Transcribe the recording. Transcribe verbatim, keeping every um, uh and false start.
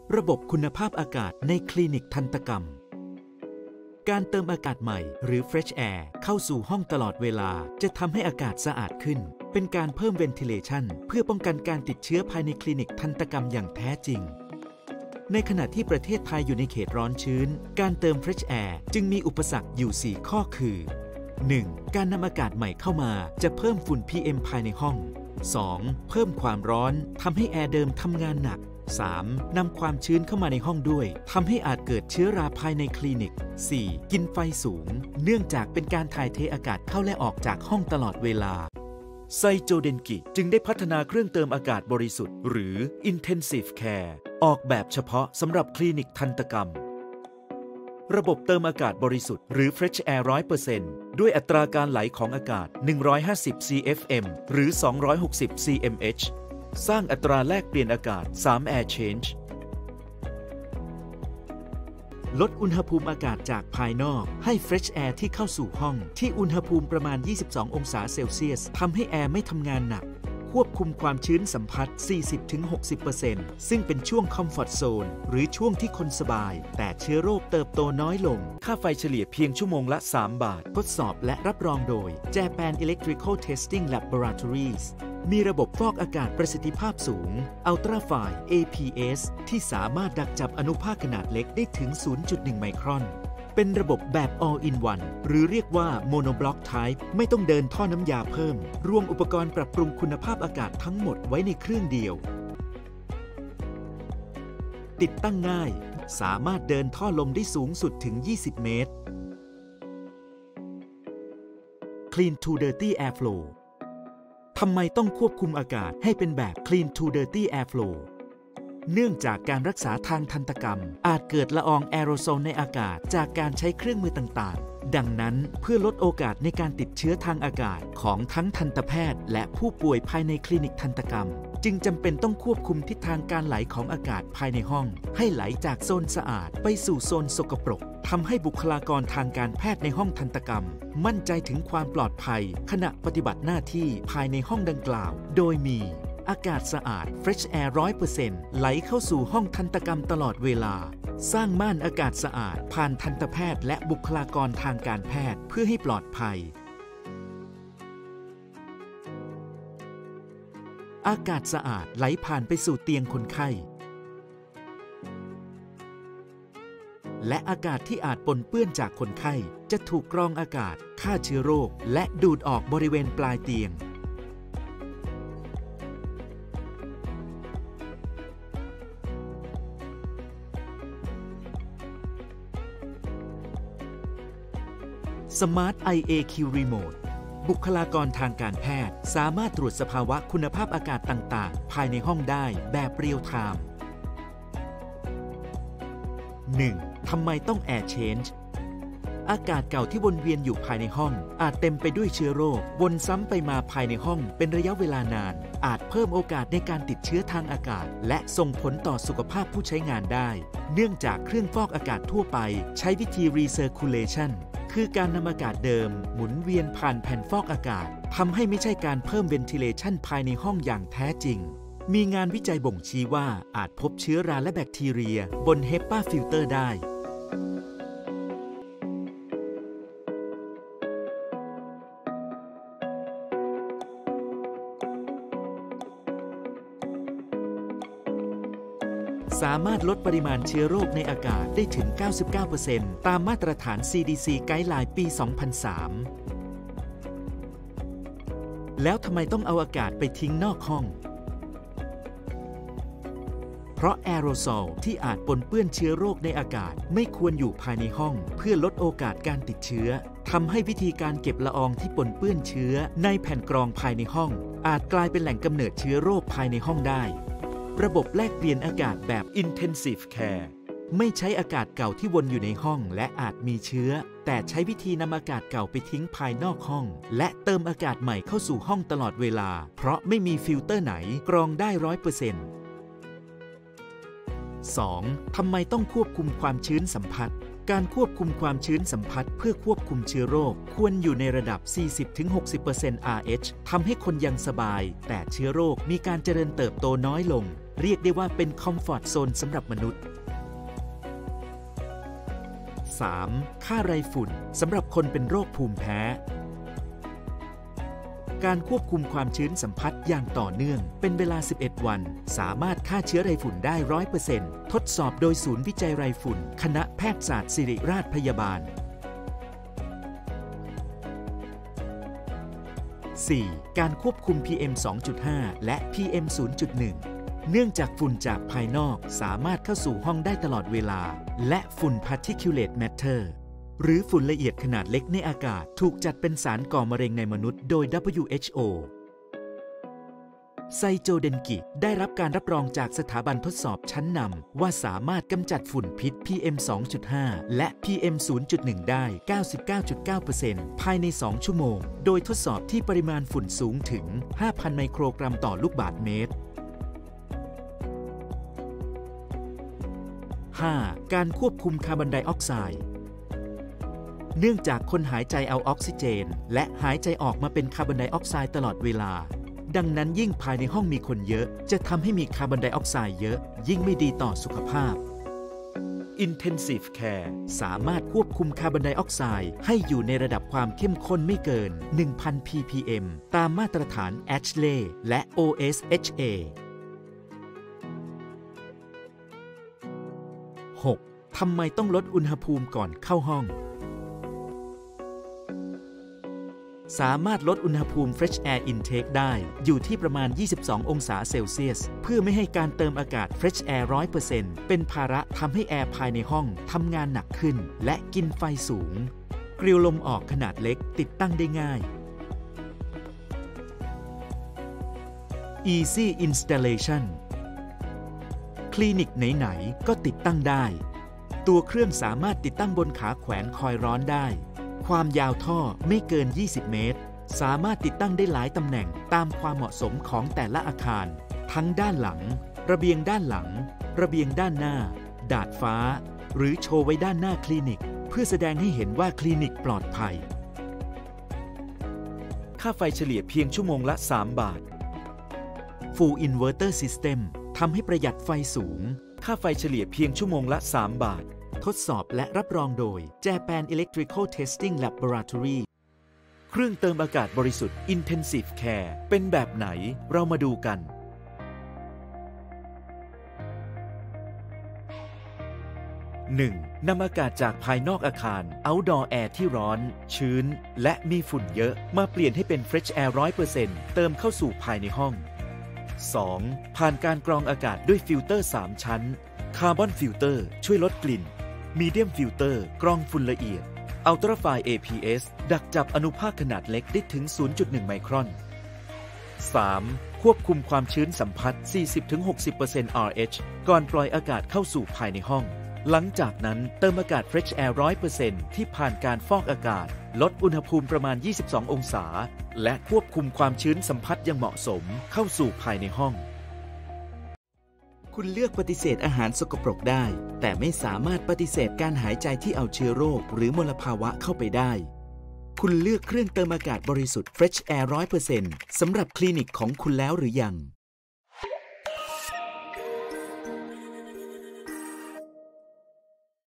ระบบคุณภาพอากาศในคลินิกทันตกรรมการเติมอากาศใหม่หรือ Fresh Air เข้าสู่ห้องตลอดเวลาจะทำให้อากาศสะอาดขึ้นเป็นการเพิ่ม ventilation เพื่อป้องกันการติดเชื้อภายในคลินิกทันตกรรมอย่างแท้จริงในขณะที่ประเทศไทยอยู่ในเขตร้อนชื้นการเติม Fresh Air จึงมีอุปสรรคอยู่สี่ข้อคือ หนึ่ง. การนำอากาศใหม่เข้ามาจะเพิ่มฝุ่น พี เอ็ม ภายในห้อง สอง. เพิ่มความร้อนทำให้แอร์เดิมทำงานหนัก สาม. นำความชื้นเข้ามาในห้องด้วยทำให้อาจเกิดเชื้อราภายในคลินิก สี่. กินไฟสูงเนื่องจากเป็นการถ่ายเทอากาศเข้าและออกจากห้องตลอดเวลาไซโจเดนกิจึงได้พัฒนาเครื่องเติมอากาศบริสุทธิ์หรือ Intensive Care ออกแบบเฉพาะสำหรับคลินิกทันตกรรมระบบเติมอากาศบริสุทธิ์หรือ Fresh Air ร้อยเปอร์เซ็นต์ ด้วยอัตราการไหลของอากาศหนึ่งร้อยห้าสิบ ซี เอฟ เอ็ม หรือสองร้อยหกสิบ ซี เอ็ม เอช สร้างอัตราแลกเปลี่ยนอากาศสาม Air Change ลดอุณหภูมิอากาศจากภายนอกให้ Fresh Air ที่เข้าสู่ห้องที่อุณหภูมิประมาณยี่สิบสององศาเซลเซียสทำให้แอร์ไม่ทำงานหนักควบคุมความชื้นสัมผัส สี่สิบถึงหกสิบเปอร์เซ็นต์ ซึ่งเป็นช่วง Comfort Zone หรือช่วงที่คนสบายแต่เชื้อโรคเติบโตน้อยลงค่าไฟเฉลี่ยเพียงชั่วโมงละสามบาททดสอบและรับรองโดย Japan Electrical Testing Laboratories มีระบบฟอกอากาศประสิทธิภาพสูง Ultra Fine เอ พี เอส ที่สามารถดักจับอนุภาคขนาดเล็กได้ถึง ศูนย์จุดหนึ่ง ไมครอนเป็นระบบแบบ all in one หรือเรียกว่า monoblock type ไม่ต้องเดินท่อน้ำยาเพิ่มรวมอุปกรณ์ปรับปรุงคุณภาพอากาศทั้งหมดไว้ในเครื่องเดียวติดตั้งง่ายสามารถเดินท่อลมได้สูงสุดถึงยี่สิบเมตร Clean to Dirty Airflow ทำไมต้องควบคุมอากาศให้เป็นแบบ Clean to Dirty Airflowเนื่องจากการรักษาทางทันตกรรมอาจเกิดละอองแอโรโซลในอากาศจากการใช้เครื่องมือต่างๆดังนั้นเพื่อลดโอกาสในการติดเชื้อทางอากาศของทั้งทันตแพทย์และผู้ป่วยภายในคลินิกทันตกรรมจึงจำเป็นต้องควบคุมทิศทางการไหลของอากาศภายในห้องให้ไหลจากโซนสะอาดไปสู่โซนสกปรกทำให้บุคลากรทางการแพทย์ในห้องทันตกรรมมั่นใจถึงความปลอดภัยขณะปฏิบัติหน้าที่ภายในห้องดังกล่าวโดยมีอากาศสะอาด Fresh Air ร้อยเปอร์เซ็นต์ ไหลเข้าสู่ห้องทันตกรรมตลอดเวลาสร้างม่านอากาศสะอาดผ่านทันตแพทย์และบุคลากรทางการแพทย์เพื่อให้ปลอดภัยอากาศสะอาดไหลผ่านไปสู่เตียงคนไข้และอากาศที่อาจปนเปื้อนจากคนไข้จะถูกกรองอากาศฆ่าเชื้อโรคและดูดออกบริเวณปลายเตียงSmart ไอ เอ คิว Remote บุคลากรทางการแพทย์สามารถตรวจสภาวะคุณภาพอากาศต่างๆภายในห้องได้แบบเรียลไทม์ หนึ่ง. ทำไมต้อง Air Change อากาศเก่าที่วนเวียนอยู่ภายในห้องอาจเต็มไปด้วยเชื้อโรควนซ้ำไปมาภายในห้องเป็นระยะเวลานานอาจเพิ่มโอกาสในการติดเชื้อทางอากาศและส่งผลต่อสุขภาพผู้ใช้งานได้เนื่องจากเครื่องฟอกอากาศทั่วไปใช้วิธี Recirculationคือการนำอากาศเดิมหมุนเวียนผ่านแผ่นฟอกอากาศทำให้ไม่ใช่การเพิ่ม ventilation ภายในห้องอย่างแท้จริงมีงานวิจัยบ่งชี้ว่าอาจพบเชื้อราและแบคทีเรียบน HEPA ฟิลเตอร์ได้สามารถลดปริมาณเชื้อโรคในอากาศได้ถึง เก้าสิบเก้าเปอร์เซ็นต์ ตามมาตรฐาน ซี ดี ซี ไกด์ไลน์ปี สองพันสาม แล้วทำไมต้องเอาอากาศไปทิ้งนอกห้อง เพราะแอโรโซลที่อาจปนเปื้อนเชื้อโรคในอากาศไม่ควรอยู่ภายในห้องเพื่อลดโอกาสการติดเชื้อทำให้วิธีการเก็บละอองที่ปนเปื้อนเชื้อในแผ่นกรองภายในห้องอาจกลายเป็นแหล่งกำเนิดเชื้อโรคภายในห้องได้ระบบแลกเปลี่ยนอากาศแบบ Intensive Care ไม่ใช้อากาศเก่าที่วนอยู่ในห้องและอาจมีเชื้อแต่ใช้วิธีนำอากาศเก่าไปทิ้งภายนอกห้องและเติมอากาศใหม่เข้าสู่ห้องตลอดเวลาเพราะไม่มีฟิลเตอร์ไหนกรองได้ ร้อยเปอร์เซ็นต์ สอง. ทำไมต้องควบคุมความชื้นสัมผัสการควบคุมความชื้นสัมผัสเพื่อควบคุมเชื้อโรคควรอยู่ในระดับ สี่สิบถึงหกสิบเปอร์เซ็นต์ อาร์ เอช ทำให้คนยังสบายแต่เชื้อโรคมีการเจริญเติบโตน้อยลงเรียกได้ว่าเป็นคอมฟอร์ตโซนสำหรับมนุษย์ สาม ค่าไรฝุ่นสำหรับคนเป็นโรคภูมิแพ้การควบคุมความชื้นสัมผัสอย่างต่อเนื่องเป็นเวลาสิบเอ็ดวันสามารถฆ่าเชื้อไรฝุ่นได้ ร้อยเปอร์เซ็นต์ ทดสอบโดยศูนย์วิจัยไรฝุ่นคณะแพทยศาสตร์ศิริราชพยาบาล สี่ การควบคุม พี เอ็ม สองจุดห้า และ พี เอ็ม ศูนย์จุดหนึ่ง เนื่องจากฝุ่นจากภายนอกสามารถเข้าสู่ห้องได้ตลอดเวลาและฝุ่น particulate matterหรือฝุ่นละเอียดขนาดเล็กในอากาศถูกจัดเป็นสารก่อมะเร็งในมนุษย์โดย ดับเบิลยู เอช โอ ไซโจเดนกิได้รับการรับรองจากสถาบันทดสอบชั้นนำว่าสามารถกำจัดฝุ่นพิษ พี เอ็ม สองจุดห้า และ พี เอ็ม ศูนย์จุดหนึ่ง ได้ เก้าสิบเก้าจุดเก้าเปอร์เซ็นต์ ภายใน สอง ชั่วโมงโดยทดสอบที่ปริมาณฝุ่นสูงถึง ห้าพัน ไมโครกรัมต่อลูกบาศก์เมตร ห้า การควบคุมคาร์บอนไดออกไซด์เนื่องจากคนหายใจเอาออกซิเจนและหายใจออกมาเป็นคาร์บอนไดออกไซด์ตลอดเวลาดังนั้นยิ่งภายในห้องมีคนเยอะจะทำให้มีคาร์บอนไดออกไซด์เยอะยิ่งไม่ดีต่อสุขภาพ Intensive Care สามารถควบคุมคาร์บอนไดออกไซด์ให้อยู่ในระดับความเข้มข้นไม่เกิน หนึ่งพัน พี พี เอ็ม ตามมาตรฐาน เอช เอ แอล เอ และ โอ เอส เอช เอ หก ทำไมต้องลดอุณหภูมิก่อนเข้าห้องสามารถลดอุณหภูมิ Fresh Air Intake ได้อยู่ที่ประมาณ ยี่สิบสอง องศาเซลเซียสเพื่อไม่ให้การเติมอากาศ Fresh Air ร้อยเปอร์เซ็นต์ เป็นภาระทำให้แอร์ภายในห้องทำงานหนักขึ้นและกินไฟสูงกริลลมออกขนาดเล็กติดตั้งได้ง่าย Easy Installation คลินิกไหนๆก็ติดตั้งได้ตัวเครื่องสามารถติดตั้งบนขาแขวนคอยร้อนได้ความยาวท่อไม่เกิน ยี่สิบ เมตรสามารถติดตั้งได้หลายตำแหน่งตามความเหมาะสมของแต่ละอาคารทั้งด้านหลังระเบียงด้านหลังระเบียงด้านหน้าดาดฟ้าหรือโชว์ไว้ด้านหน้าคลินิกเพื่อแสดงให้เห็นว่าคลินิกปลอดภัยค่าไฟเฉลี่ยเพียงชั่วโมงละสามบาท Full Inverter System ทำให้ประหยัดไฟสูงค่าไฟเฉลี่ยเพียงชั่วโมงละสามบาททดสอบและรับรองโดย Japan Electrical Testing Laboratory เครื่องเติมอากาศบริสุทธิ์ Intensive Care เป็นแบบไหนเรามาดูกัน หนึ่ง. นำอากาศจากภายนอกอาคาร Outdoor Air ที่ร้อนชื้นและมีฝุ่นเยอะมาเปลี่ยนให้เป็น Fresh Air ร้อยเปอร์เซ็นต์ เติมเข้าสู่ภายในห้อง สอง. ผ่านการกรองอากาศด้วยฟิลเตอร์สามชั้น Carbon Filter ช่วยลดกลิ่นMedium Filter กรองฝุ่นละเอียด Ultrafine เอ พี เอส ดักจับอนุภาคขนาดเล็กได้ถึง ศูนย์จุดหนึ่ง ไมครอน สาม. ควบคุมความชื้นสัมผัส สี่สิบถึงหกสิบเปอร์เซ็นต์ อาร์ เอช ก่อนปล่อยอากาศเข้าสู่ภายในห้องหลังจากนั้นเติมอากาศ Fresh Air ร้อยเปอร์เซ็นต์ ที่ผ่านการฟอกอากาศลดอุณหภูมิประมาณ ยี่สิบสอง องศาและควบคุมความชื้นสัมผัสอย่างเหมาะสมเข้าสู่ภายในห้องคุณเลือกปฏิเสธอาหารสกปรกได้แต่ไม่สามารถปฏิเสธการหายใจที่เอาเชื้อโรคหรือมลภาวะเข้าไปได้คุณเลือกเครื่องเติมอากาศบริสุทธิ์ Fresh Air ร้อยเปอร์เซ็นต์ สำหรับคลินิกของคุณแล้วหรือยัง